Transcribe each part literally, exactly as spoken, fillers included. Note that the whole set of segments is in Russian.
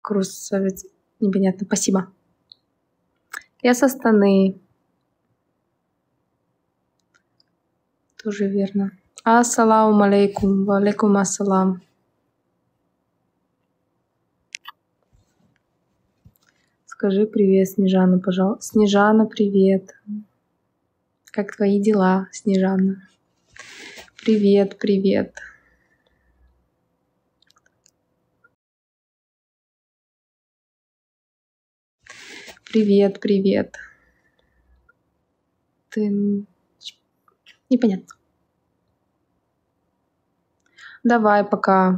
Красавец. Непонятно. Спасибо. Я с Астаны. Тоже верно. Ассаламу алейкум. Ва алейкум ассалам. Скажи привет, Снежана, пожалуйста. Снежана, привет. Как твои дела, Снежана? Привет, привет. Привет, привет. Ты... Непонятно. Давай, пока.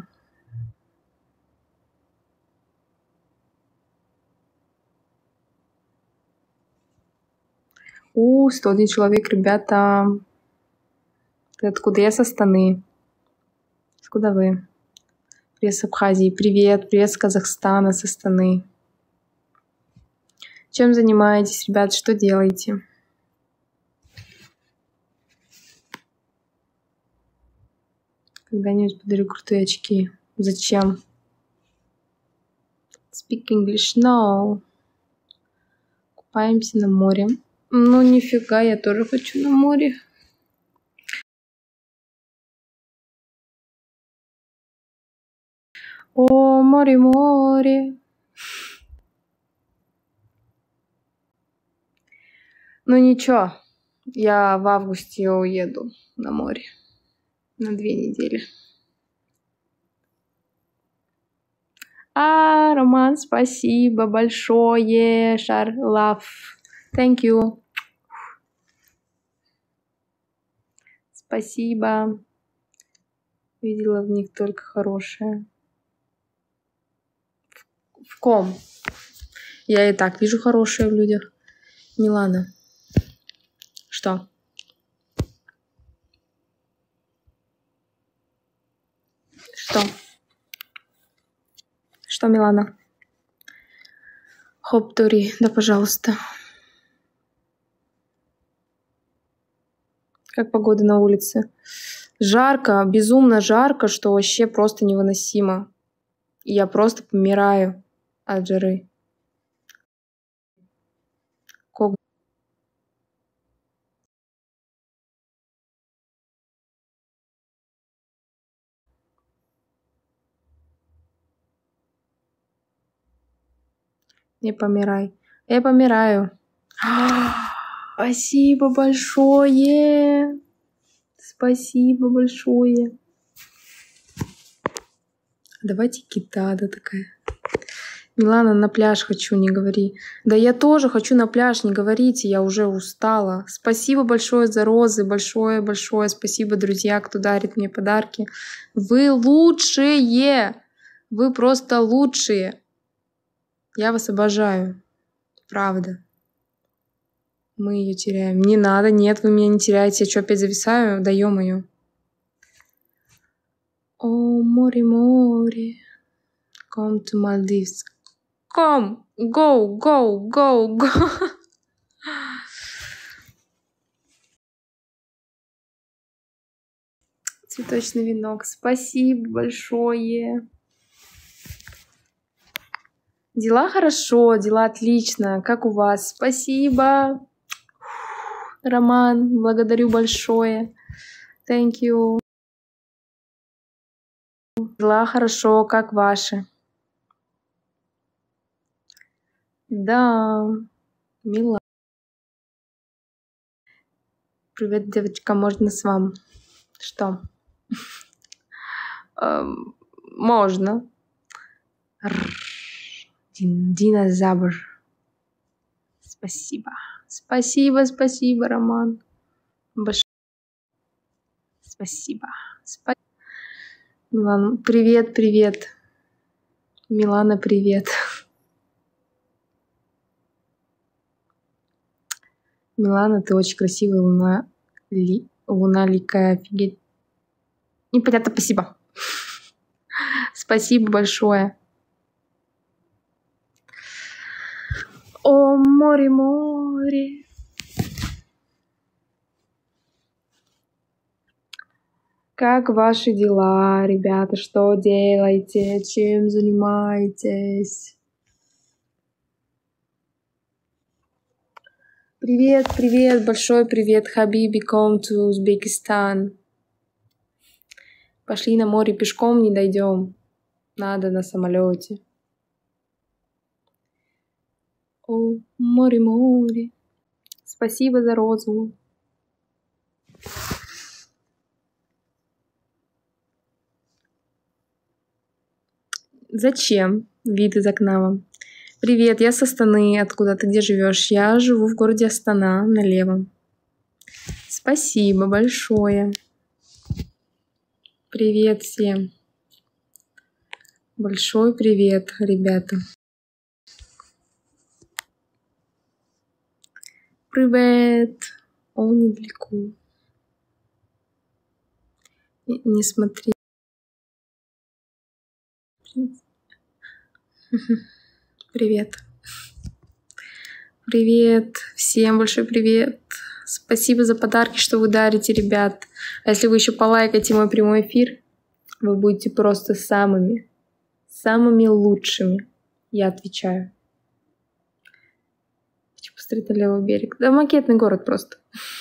У, сто один человек, ребята. Ты откуда? Я с Астаны. Откуда вы? Привет с Абхазии. Привет, привет с Казахстана, с Астаны. Чем занимаетесь, ребят? Что делаете? Когда-нибудь подарю крутые очки. Зачем? Speak English. No. Купаемся на море. Ну, нифига, я тоже хочу на море. О, море, море. Ну, ничего. Я в августе уеду на море. На две недели. А, Роман, спасибо большое. Шар, love. Thank you. Спасибо. Видела в них только хорошее. В ком? Я и так вижу хорошее в людях. Милана. Что? Что? Что, Милана? Хоп, Тори, да, пожалуйста. Как погода на улице? Жарко, безумно жарко, что вообще просто невыносимо. Я просто помираю от жары. Ког... Не помирай. Я помираю. Спасибо большое. Спасибо большое. Давайте кита-да такая. Милана, на пляж хочу, не говори. Да я тоже хочу на пляж, не говорите, я уже устала. Спасибо большое за розы, большое-большое спасибо, друзья, кто дарит мне подарки. Вы лучшие! Вы просто лучшие! Я вас обожаю. Правда. Мы ее теряем. Не надо, нет, вы меня не теряете. Я что, опять зависаю? Да ё-моё. О, море, море. Come to Maldives. Come, go, go, go, go. Цветочный венок. Спасибо большое. Дела хорошо, дела отлично. Как у вас? Спасибо. Роман, благодарю большое. Thank you. Дела хорошо, как ваши? Да, мила. Привет, девочка, можно с вами? Что? Эм, можно. Динозавр. Спасибо. Спасибо, спасибо, Роман. Большое. Спасибо. Спасибо. Милана, привет, привет. Милана, привет. Милана, ты очень красивая, луна, ли, луна ликая, офигеть. Непонятно, спасибо. Спасибо большое. О, море, море. Как ваши дела, ребята? Что делаете? Чем занимаетесь? Привет, привет, большой привет, Хабиби, come to Узбекистан. Пошли на море пешком, не дойдем. Надо на самолете. О, море, море. Спасибо за розу. Зачем? Вид из окна вам. Привет, я с Астаны. Откуда ты где живешь? Я живу в городе Астана, на левом. Спасибо большое. Привет всем. Большой привет, ребята. Привет. О, недалеко. Не, не смотри. Привет. Привет. Всем большой привет. Спасибо за подарки, что вы дарите, ребят. А если вы еще полайкаете мой прямой эфир, вы будете просто самыми, самыми лучшими. Я отвечаю. Хочу посмотреть на левый берег. Да, макетный город просто.